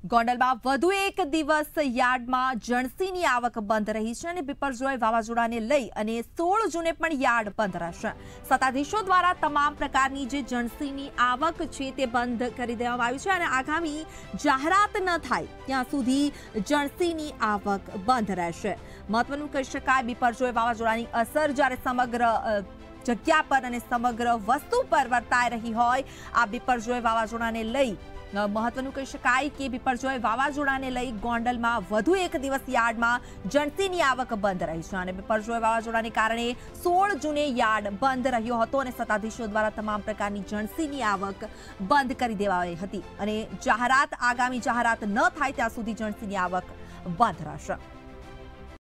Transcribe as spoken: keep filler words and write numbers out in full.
ગોંડલમાં વધુ એક દિવસ યાર્ડમાં જણસીની આવક બંધ રહી છે અને બિપરજોય વાવાઝોડાને લઈ અને સોળ જૂને પણ યાર્ડ બંધ રહેશે। સત્તાધીશો દ્વારા તમામ પ્રકારની જે જણસીની આવક છે તે બંધ કરી દેવામાં આવી છે અને આગામી જાહેરાત ન થાય ત્યાં સુધી જણસીની આવક બંધ રહેશે। મહત્વનું કહી શકાય, બિપરજોય વાવાઝોડાની અસર જ્યારે સમગ્ર જગ્યા પર અને સમગ્ર વસ્તુ પર વર્તાઈ રહી હોય, આ બિપરજોય વાવાઝોડાને લઈ મહત્વનું કહી શકાય કે બિપરજોય વાવાઝોડાને લઈ ગોંડલમાં વધુ એક દિવસ યાર્ડમાં જણસીની આવક બંધ રહી છે અને બિપરજોય વાવાઝોડાને કારણે સોળ જૂને યાર્ડ બંધ રહ્યો હતો અને સત્તાધીશો દ્વારા તમામ પ્રકારની જણસીની આવક બંધ કરી દેવાઈ હતી અને જાહેરાત આગામી જાહેરાત ન થાય ત્યાં સુધી જણસીની આવક બંધ રહેશે।